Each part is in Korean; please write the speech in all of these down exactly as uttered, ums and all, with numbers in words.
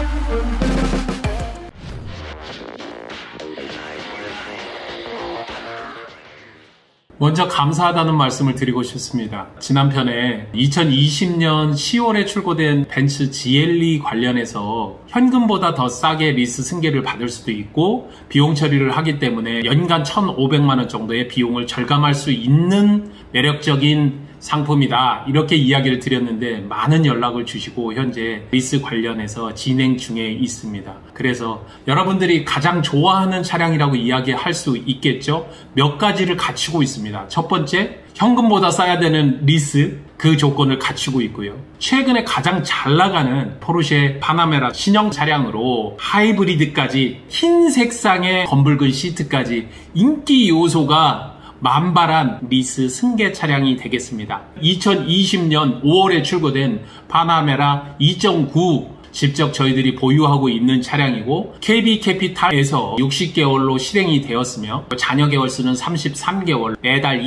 먼저 감사하다는 말씀을 드리고 싶습니다. 지난 편에 이천이십 년 시월에 출고된 벤츠 지엘이 관련해서 현금보다 더 싸게 리스 승계를 받을 수도 있고 비용 처리를 하기 때문에 연간 천오백만 원 정도의 비용을 절감할 수 있는 매력적인 상품이다, 이렇게 이야기를 드렸는데 많은 연락을 주시고 현재 리스 관련해서 진행 중에 있습니다. 그래서 여러분들이 가장 좋아하는 차량이라고 이야기할 수 있겠죠. 몇 가지를 갖추고 있습니다. 첫 번째, 현금보다 싸야 되는 리스, 그 조건을 갖추고 있고요. 최근에 가장 잘 나가는 포르쉐 파나메라 신형 차량으로 하이브리드까지 흰 색상의 검붉은 시트까지 인기 요소가 만발한 리스 승계 차량이 되겠습니다. 이천이십 년 오월에 출고된 파나메라 이 점 구, 직접 저희들이 보유하고 있는 차량이고 케이비 캐피탈에서 육십 개월로 실행이 되었으며 잔여 개월수는 삼십삼 개월, 매달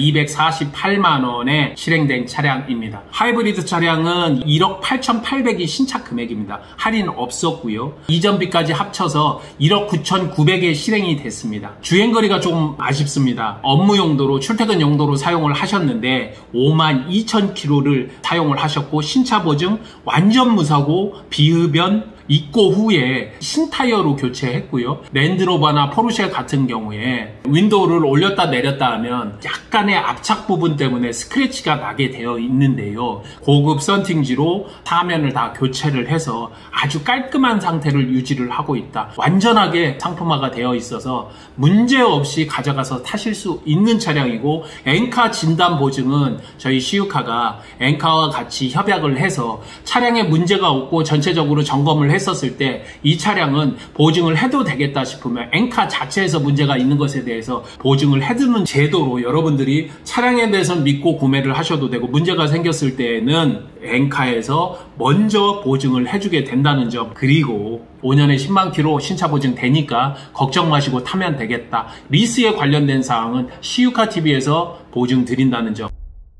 이백사십팔만 원에 실행된 차량입니다. 하이브리드 차량은 일억 팔천팔백이 신차 금액입니다. 할인 없었고요. 이전비까지 합쳐서 일억 구천구백에 실행이 됐습니다. 주행거리가 좀 아쉽습니다. 업무 용도로, 출퇴근 용도로 사용을 하셨는데 오만 이천 킬로미터를 사용을 하셨고 신차 보증 완전 무사고 비흡연 입고 후에 신타이어로 교체했고요. 랜드로버나 포르쉐 같은 경우에 윈도우를 올렸다 내렸다 하면 약간의 압착 부분 때문에 스크래치가 나게 되어 있는데요. 고급 썬팅지로 사면을 다 교체를 해서 아주 깔끔한 상태를 유지를 하고 있다. 완전하게 상품화가 되어 있어서 문제없이 가져가서 타실 수 있는 차량이고, 엔카 진단 보증은 저희 시유카가 엔카와 같이 협약을 해서 차량에 문제가 없고 전체적으로 점검을 했었을 때 이 차량은 보증을 해도 되겠다 싶으면 엔카 자체에서 문제가 있는 것에 대해서 보증을 해두는 제도로 여러분들이 차량에 대해서 믿고 구매를 하셔도 되고, 문제가 생겼을 때에는 엔카에서 먼저 보증을 해주게 된다는 점, 그리고 오 년에 십만 킬로 신차 보증 되니까 걱정 마시고 타면 되겠다. 리스에 관련된 사항은 시유카티비에서 보증 드린다는 점.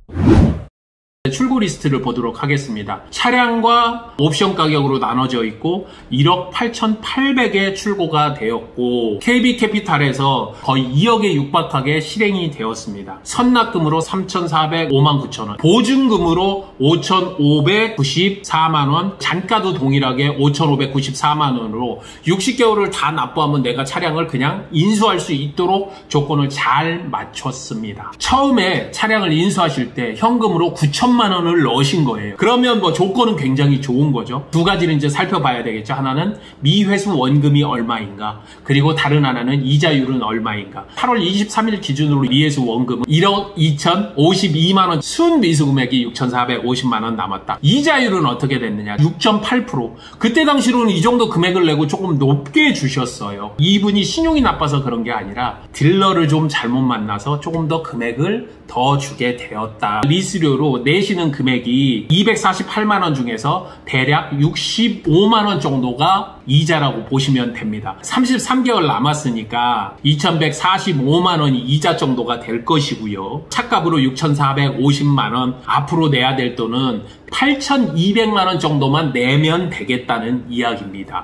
출고 리스트를 보도록 하겠습니다. 차량과 옵션 가격으로 나눠져 있고 일억 팔천팔백에 출고가 되었고 케이비 캐피탈에서 거의 이억에 육박하게 실행이 되었습니다. 선납금으로 삼천사백, 오만 구천 원, 보증금으로 오천오백구십사만 원, 잔가도 동일하게 오천오백구십사만 원으로 육십 개월을 다 납부하면 내가 차량을 그냥 인수할 수 있도록 조건을 잘 맞췄습니다. 처음에 차량을 인수하실 때 현금으로 구천만 원을 넣으신 거예요. 그러면 뭐 조건은 굉장히 좋은 거죠. 두 가지를 이제 살펴봐야 되겠죠. 하나는 미회수 원금이 얼마인가, 그리고 다른 하나는 이자율은 얼마인가. 팔월 이십삼일 기준으로 미회수 원금은 일억 이천오십이만 원, 순미수 금액이 육천사백오십만 원 남았다. 이자율은 어떻게 됐느냐, 육 점 팔 퍼센트. 그때 당시로는 이 정도 금액을 내고 조금 높게 주셨어요. 이분이 신용이 나빠서 그런 게 아니라 딜러를 좀 잘못 만나서 조금 더 금액을 더 주게 되었다. 리스료로 내시는 금액이 이백사십팔만 원 중에서 대략 육십오만 원 정도가 이자라고 보시면 됩니다. 삼십삼 개월 남았으니까 이천백사십오만 원이 이자 정도가 될 것이고요. 차값으로 육천사백오십만 원, 앞으로 내야 될 돈은 팔천이백만 원 정도만 내면 되겠다는 이야기입니다.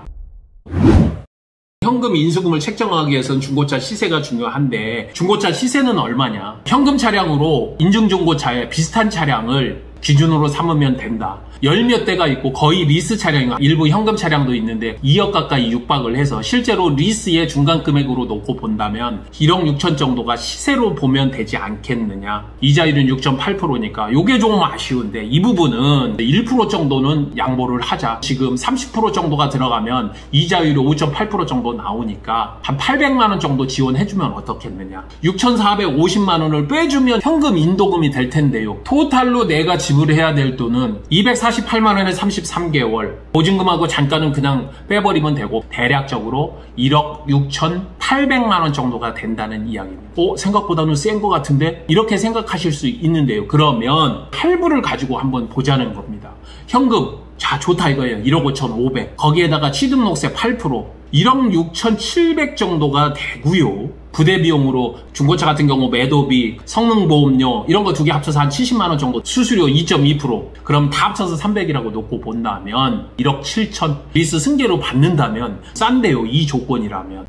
현금 인수금을 책정하기 위해서는 중고차 시세가 중요한데, 중고차 시세는 얼마냐? 현금 차량으로 인증중고차에 비슷한 차량을 기준으로 삼으면 된다. 열 몇 대가 있고 거의 리스 차량이, 일부 현금 차량도 있는데 이억 가까이 육박을 해서 실제로 리스의 중간 금액으로 놓고 본다면 일억 육천 정도가 시세로 보면 되지 않겠느냐. 이자율은 육 점 팔 퍼센트니까 이게 조금 아쉬운데, 이 부분은 일 퍼센트 정도는 양보를 하자. 지금 삼십 퍼센트 정도가 들어가면 이자율이 오 점 팔 퍼센트 정도 나오니까 한 팔백만 원 정도 지원해주면 어떻겠느냐. 육천사백오십만 원을 빼주면 현금 인도금이 될 텐데요. 토탈로 내가 지불해야 될 돈은 이백사십팔만 원에 삼십삼 개월, 보증금하고 잔가는 그냥 빼버리면 되고 대략적으로 일억 육천팔백만 원 정도가 된다는 이야기입니다. 어, 생각보다는 센 것 같은데? 이렇게 생각하실 수 있는데요. 그러면 할부를 가지고 한번 보자는 겁니다. 현금, 자 좋다 이거예요. 일억 오천오백, 거기에다가 취등록세 팔 퍼센트, 일억 육천칠백 정도가 되고요. 부대 비용으로 중고차 같은 경우 매도비, 성능보험료 이런 거 두 개 합쳐서 한 칠십만 원 정도, 수수료 이 점 이 퍼센트, 그럼 다 합쳐서 삼백이라고 놓고 본다면 일억 칠천 리스 승계로 받는다면 싼데요. 이 조건이라면.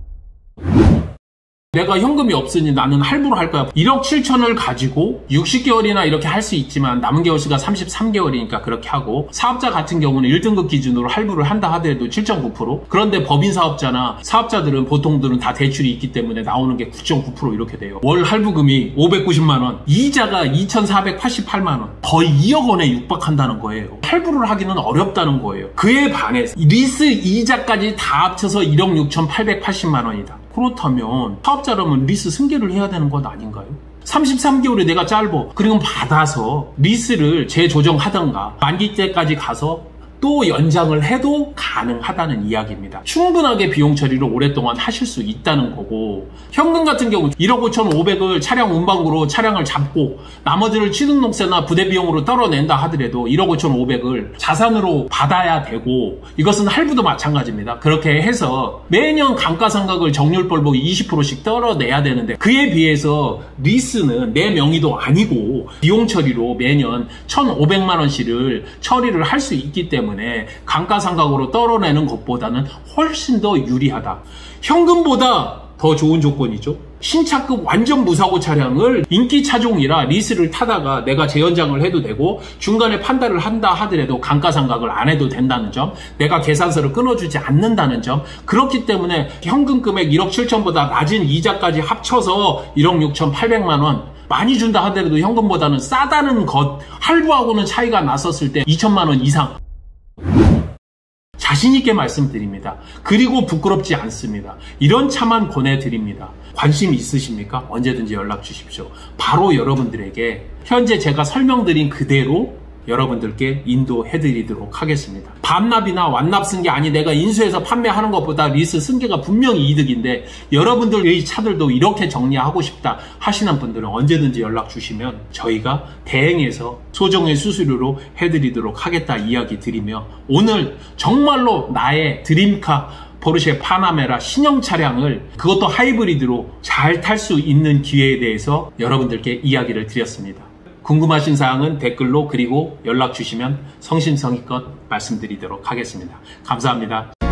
내가 현금이 없으니 나는 할부로 할 거야. 일억 칠천을 가지고 육십 개월이나 이렇게 할 수 있지만 남은 개월 수가 삼십삼 개월이니까 그렇게 하고, 사업자 같은 경우는 일 등급 기준으로 할부를 한다 하더라도 칠 점 구 퍼센트, 그런데 법인 사업자나 사업자들은 보통들은 다 대출이 있기 때문에 나오는 게 구 점 구 퍼센트 이렇게 돼요. 월 할부금이 오백구십만 원, 이자가 이천사백팔십팔만 원, 거의 이억 원에 육박한다는 거예요. 할부를 하기는 어렵다는 거예요. 그에 반해서 리스 이자까지 다 합쳐서 일억 육천팔백팔십만 원이다. 그렇다면 사업자라면 리스 승계를 해야 되는 것 아닌가요? 삼십삼 개월이 내가 짧어. 그리고 받아서 리스를 재조정하던가 만기 때까지 가서 또 연장을 해도 가능하다는 이야기입니다. 충분하게 비용 처리를 오랫동안 하실 수 있다는 거고, 현금 같은 경우 일억 오천오백을 차량 운반구로 차량을 잡고 나머지를 취등록세나 부대 비용으로 떨어낸다 하더라도 일억 오천오백을 자산으로 받아야 되고, 이것은 할부도 마찬가지입니다. 그렇게 해서 매년 감가상각을 정률별 보기 이십 퍼센트씩 떨어내야 되는데, 그에 비해서 리스는 내 명의도 아니고 비용 처리로 매년 천오백만 원씩을 처리를 할 수 있기 때문에 때문에 감가상각으로 떨어내는 것보다는 훨씬 더 유리하다. 현금보다 더 좋은 조건이죠. 신차급 완전 무사고 차량을 인기 차종이라 리스를 타다가 내가 재연장을 해도 되고 중간에 판단을 한다 하더라도 감가상각을 안 해도 된다는 점, 내가 계산서를 끊어주지 않는다는 점, 그렇기 때문에 현금 금액 일억 칠천보다 낮은 이자까지 합쳐서 일억 육천팔백만 원, 많이 준다 하더라도 현금보다는 싸다는 것, 할부하고는 차이가 났었을 때 이천만 원 이상 자신있게 말씀드립니다. 그리고 부끄럽지 않습니다. 이런 차만 권해드립니다. 관심 있으십니까? 언제든지 연락 주십시오. 바로 여러분들에게 현재 제가 설명드린 그대로 여러분들께 인도해드리도록 하겠습니다. 반납이나 완납 승계, 아니 내가 인수해서 판매하는 것보다 리스 승계가 분명히 이득인데 여러분들의 차들도 이렇게 정리하고 싶다 하시는 분들은 언제든지 연락 주시면 저희가 대행해서 소정의 수수료로 해드리도록 하겠다 이야기 드리며, 오늘 정말로 나의 드림카 포르쉐 파나메라 신형 차량을, 그것도 하이브리드로 잘 탈 수 있는 기회에 대해서 여러분들께 이야기를 드렸습니다. 궁금하신 사항은 댓글로, 그리고 연락 주시면 성심성의껏 말씀드리도록 하겠습니다. 감사합니다.